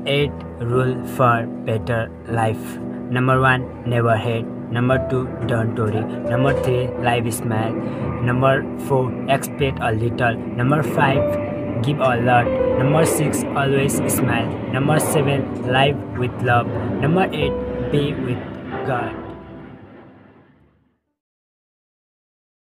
8 rule for better life. Number 1, never hate. Number 2, don't worry. Number 3, live smile. Number 4, expect a little. Number 5, give a lot. Number 6, always smile. Number 7, live with love. Number 8, be with God.